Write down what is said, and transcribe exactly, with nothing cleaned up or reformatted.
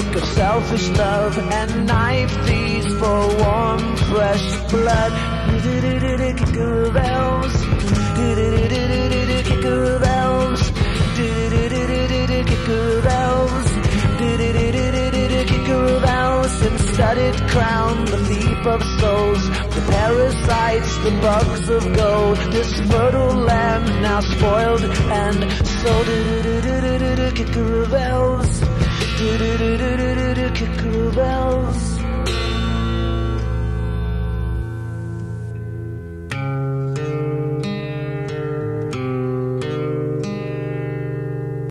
book of selfish love and knife thieves for warm, fresh blood. Kicker of elves, kicker of elves, kicker of elves, kicker of elves, and studded crown, the thief of souls, the parasites, the bugs of gold, this fertile land now spoiled and sold. Kicker of elves, kicker of elves.